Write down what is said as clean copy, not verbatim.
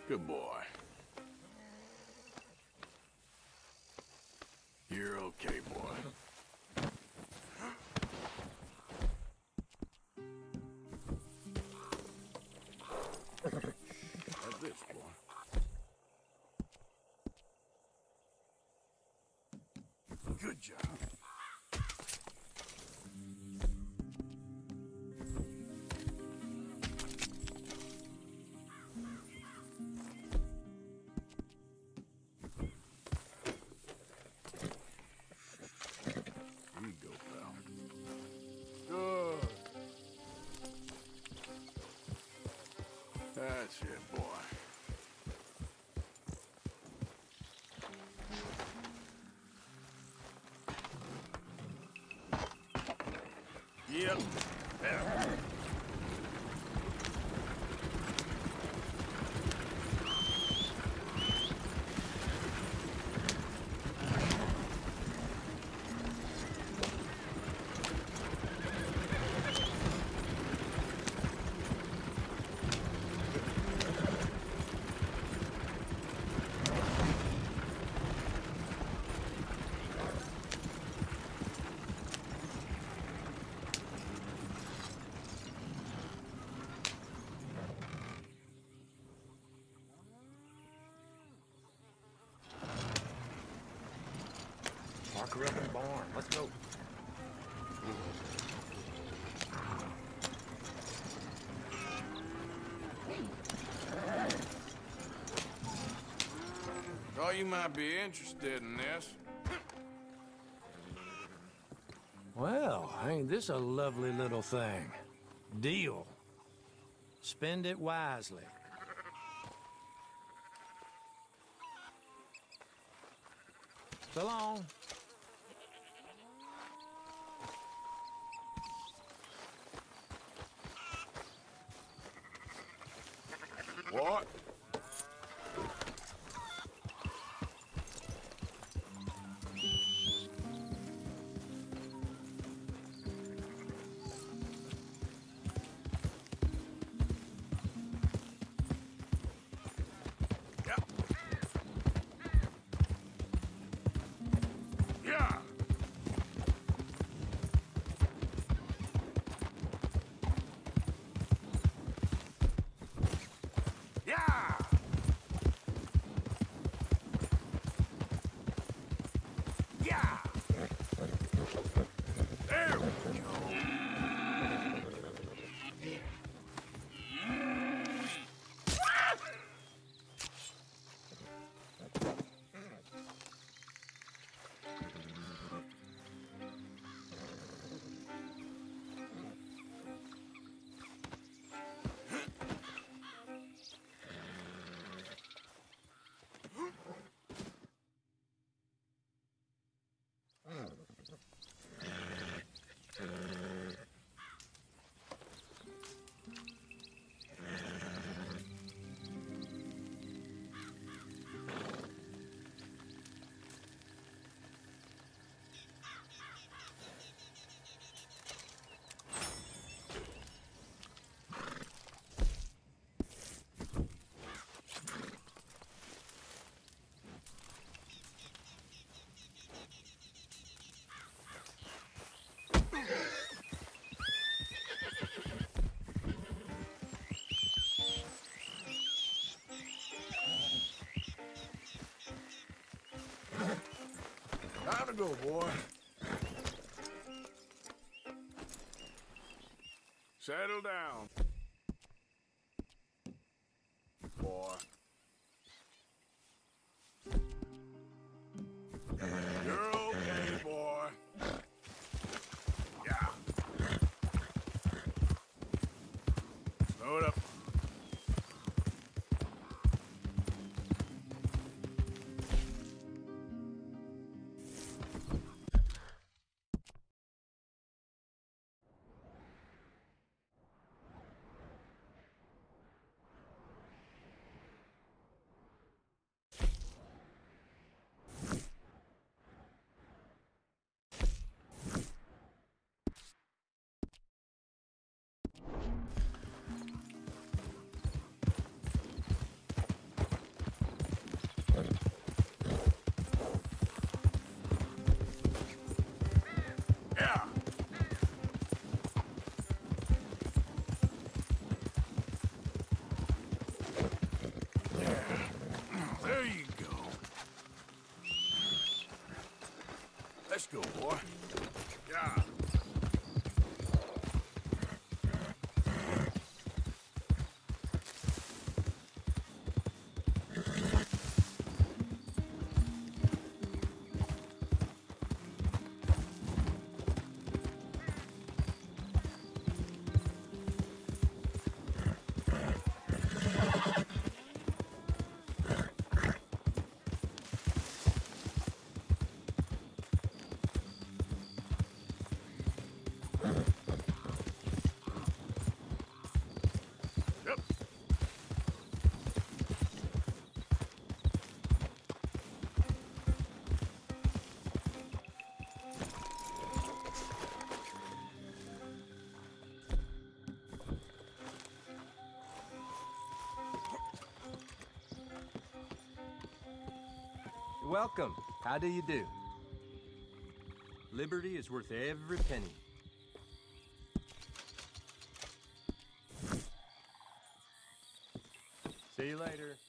Good boy. You're okay, boy. How's this, boy? Good job. Here you go, pal. Good. That's it, boy. Yep. There. Park her up in the barn. Let's go. Thought you might be interested in this. Well, ain't this a lovely little thing? Deal. Spend it wisely. So long. What? Yeah. Yeah. Yeah. There we go. Time to go, boy. Settle down. Boy. You're okay, boy. Yeah. Slow it up. Let's go, boy. Yeah. Yep. You're welcome. How do you do? Liberty is worth every penny. See you later.